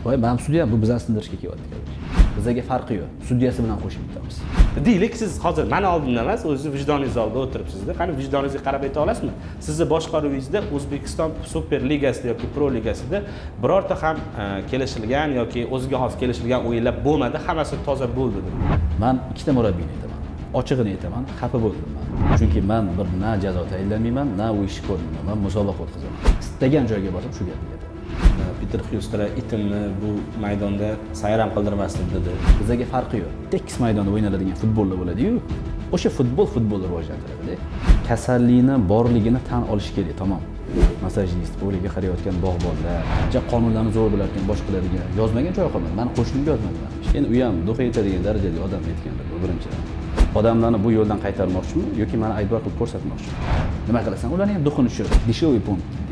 voy mana sudya ham bu bizani sindirishga kelyapti. Bizga farqi yo'q. Sudyasi bilan qo'shib bitamiz. Deylik, siz hozir mana oldimda emas, o'zingiz vijdoningiz oldida o'tiribsizda. Qani vijdoningizga qarab ayta olasizmi? Sizni boshqaruvingizda O'zbekiston Super Ligasida yoki Pro Ligasida birorta ham kelishilgan yoki o'ziga xos kelishilgan o'yinlar bo'lmadi, hammasi toza bo'ldi deb. Men ikkita murabbiyni aytaman. Ochig'ini aytaman, xafa bo'ldim men. Chunki men bir na jazo tayinlamayman, na u ishni ko'rmayman. Men musobaqa o'tkazaman. Istagan joyga borib shu gapni aytaman. Peter Hyustra itimni bu maydonda sayr ham qildirmasdim dedi. Bizga farqi yo'q. Tekis maydonda o'ynaladigan futbollar bo'ladi-yu. O'sha futbolni rivojlantiradi. Kasallikni borligini tan olish kerak, tamom. Massajist, o'yinga qarayotgan bog'bonlar, qonunlarni zo'r bilarkan boshqalarga yozmagan joy qolmadi. Men qo'shnimga yozmadim. Endi u ham duxa yetadigan darajada odam aytganlar, bu birinchidan. Odamlarni bu yo'ldan qaytarmoqchimi yoki meni aybdor qilib ko'rsatmoqchimi? Nima qilasan? Ularning ham duxini tushirib, dishoviy punkt.